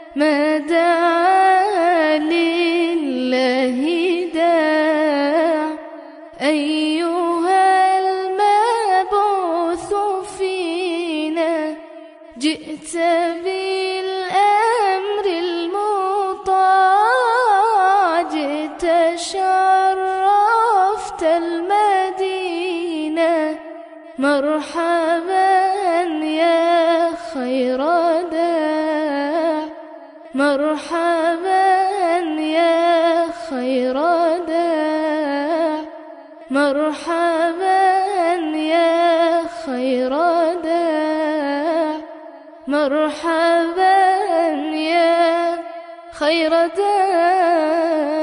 ما دعا لله داع أيها المبعوث فينا جئت بالأمر المطاع جئت شرفت المدينة مرحبا يا خير داع مرحبا يا خير داع مرحبا يا خير داع مرحبا يا خير داع.